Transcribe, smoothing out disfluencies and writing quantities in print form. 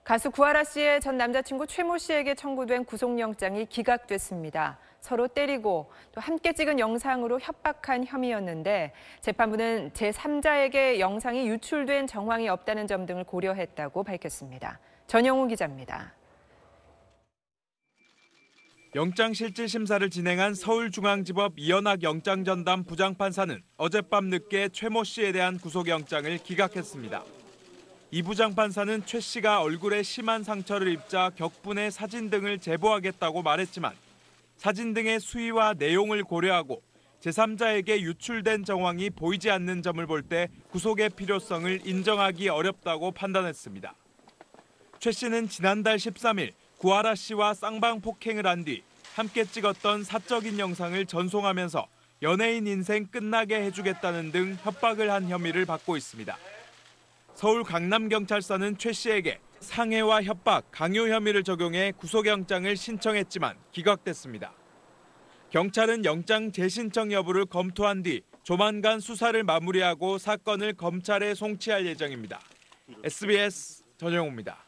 가수 구하라 씨의 전 남자친구 최모 씨에게 청구된 구속영장이 기각됐습니다. 서로 때리고 또 함께 찍은 영상으로 협박한 혐의였는데 재판부는 제3자에게 영상이 유출된 정황이 없다는 점 등을 고려했다고 밝혔습니다. 전영우 기자입니다. 영장실질심사를 진행한 서울중앙지법 이현학 영장전담 부장판사는 어젯밤 늦게 최모 씨에 대한 구속영장을 기각했습니다. 이 부장판사는 최 씨가 얼굴에 심한 상처를 입자 격분의 사진 등을 제보하겠다고 말했지만 사진 등의 수위와 내용을 고려하고 제3자에게 유출된 정황이 보이지 않는 점을 볼 때 구속의 필요성을 인정하기 어렵다고 판단했습니다. 최 씨는 지난달 13일 구하라 씨와 쌍방폭행을 한 뒤 함께 찍었던 사적인 영상을 전송하면서 연예인 인생 끝나게 해주겠다는 등 협박을 한 혐의를 받고 있습니다. 서울 강남경찰서는 최 씨에게 상해와 협박, 강요 혐의를 적용해 구속영장을 신청했지만 기각됐습니다. 경찰은 영장 재신청 여부를 검토한 뒤 조만간 수사를 마무리하고 사건을 검찰에 송치할 예정입니다. SBS 전영우입니다.